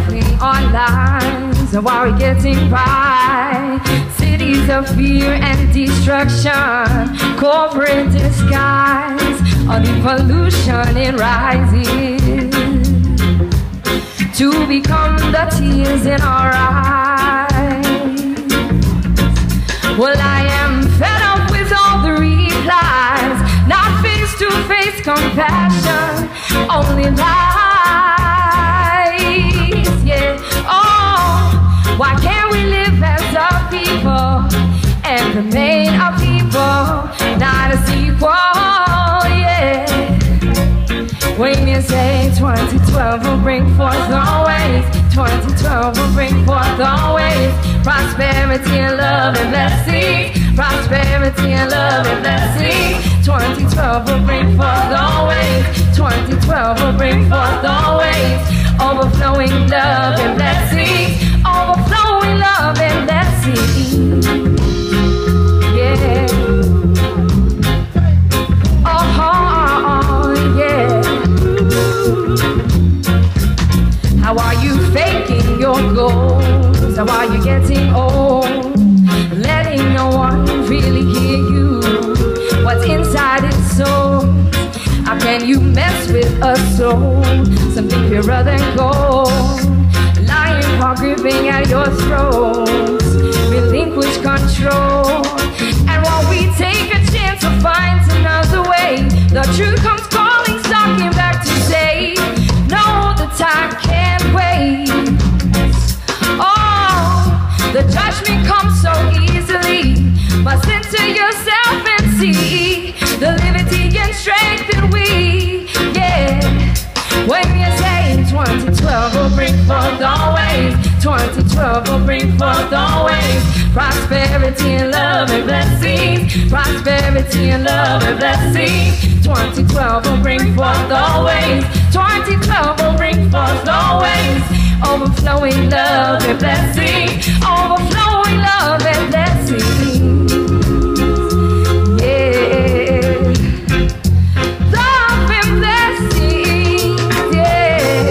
telling our lies while we're getting by. Cities of fear and destruction, corporate disguise, all the pollution it rises to become the tears in our eyes. Well, I am fed up with all the replies, not face-to-face compassion, only lies, yeah. Oh, why can't we live as a people and remain a people, not a sequel, yeah. When you say 2012 will bring forth always, 2012 will bring forth always prosperity and love and blessings, prosperity and love and blessings. 2012 will bring forth always, 2012 will bring forth always overflowing love and blessings, overflowing love and blessings, yeah. Oh, yeah. How are you faking your goals? How are you getting old? Letting no one really hear you, what's inside its soul. How can you mess with a soul, something purer than gold? Lying while gripping at your throat, relinquish control. And while we take a chance to find another way, the truth comes calling, stalking back to say, no, the time can't wait. Oh, the judgment comes so easily, but center yourself and see the liberty and strength that we, yeah. When you say 2012 will bring forth always, 2012 will bring forth always prosperity and love and blessings, prosperity and love and blessings. 2012 will bring forth always, 2012 will bring forth always overflowing love and blessings, overflowing love and blessings, yeah. Love and blessings, yeah.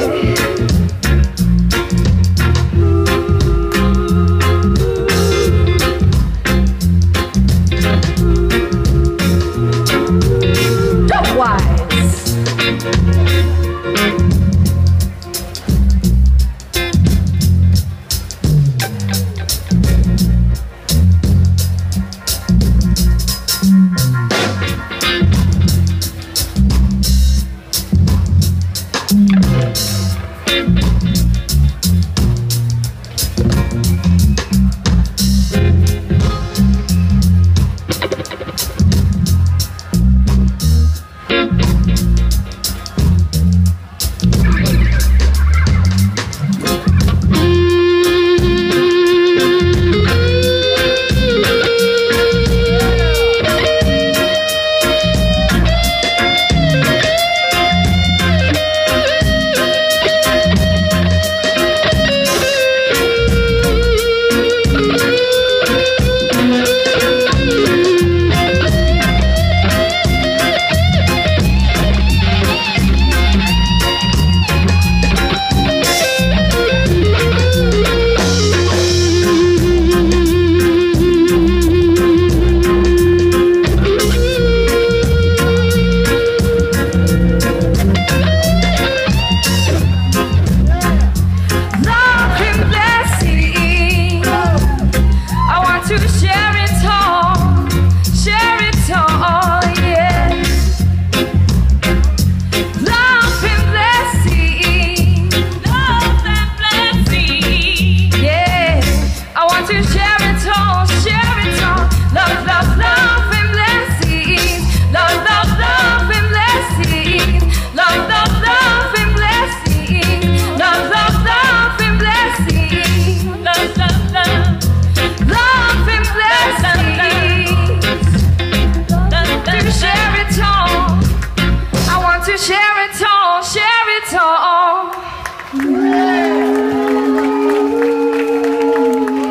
Dope wise.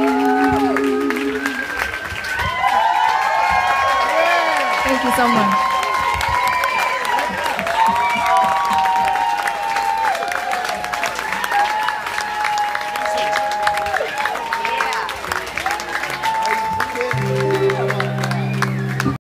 Thank you so much.